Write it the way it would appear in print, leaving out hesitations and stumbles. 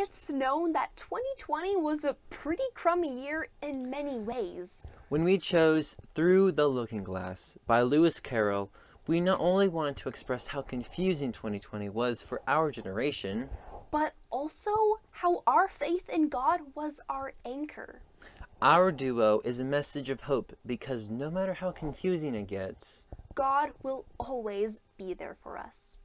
It's known that 2020 was a pretty crummy year in many ways. When we chose Through the Looking Glass by Lewis Carroll, we not only wanted to express how confusing 2020 was for our generation, but also how our faith in God was our anchor. Our duo is a message of hope because no matter how confusing it gets, God will always be there for us.